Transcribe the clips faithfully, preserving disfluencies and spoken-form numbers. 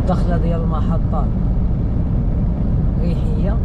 الدخله ديال المحطه ريحيه.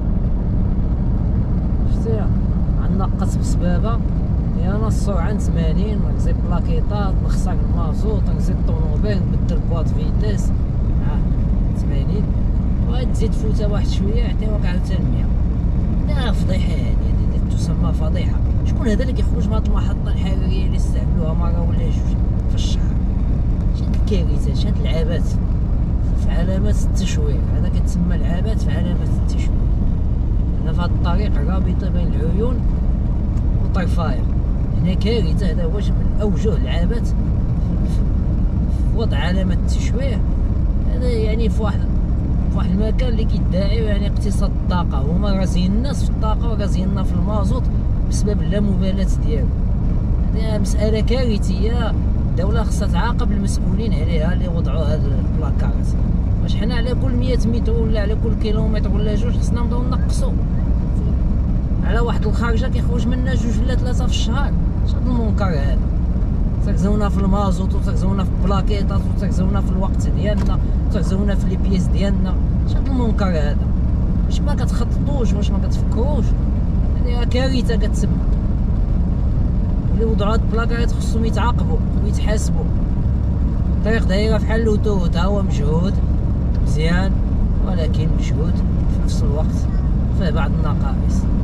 شتي عندنا قص بسبابه ديالنا السرعه ثمانين، نقزي بلاكيطات، نخسر المازوط، نزيد الطوموبيل، نبدل بواط فيتيس ها ثمانين، بغيت تزيد فوتها واحد شويه يعطيوك عاوتاني مية. لا فضيحه هادي، هادي تسمى فضيحه. شكون هذا اللي كيخرج من هاد المحطه الحراريه اللي استعملوها مره ولا جوج في الشهر؟ شاد الكارثه، شاد العبث في علامات التشويق. هذا كتسمى العبث في علامات التشويق. هنا في هاد الطريق الرابطه بين العيون وطرفايا، هنا كارثه. هذا واش من اوجه العبث في وضع علامه التشويه. هذا يعني في واحد في واحد المكان اللي كيدعيو يعني اقتصاد الطاقه، هما رازين الناس في الطاقه ورازيننا في المازوط بسبب اللامبالاه ديالو. هذه مساله كارثيه. الدوله خصها تعاقب المسؤولين عليها اللي وضعوا هاد البلاكارات. واش حنا على كل مية متر ولا على كل كيلومتر ولا جوج خصنا نبداو نقصوا على واحد الخارجه كيخرج منها جوج ولا ثلاثه في الشهر؟ شاد المنكر هذا. ترزونا في المازوط وترزونا في البلاكيطات وترزونا في الوقت ديالنا وترزونا في لي بيس ديالنا. شاد المنكر هذا. واش ما كتخططوش؟ واش ما كتفكروش؟ هذه كارثه كتسمى. اللي وضعوا هاد البلاكارات خصهم يتعاقبوا ويتحاسبوا. الطريق دايره بحال لوتوت، ها هو مجهود مزيان ولكن مجهود في نفس الوقت فيه بعض النقائص.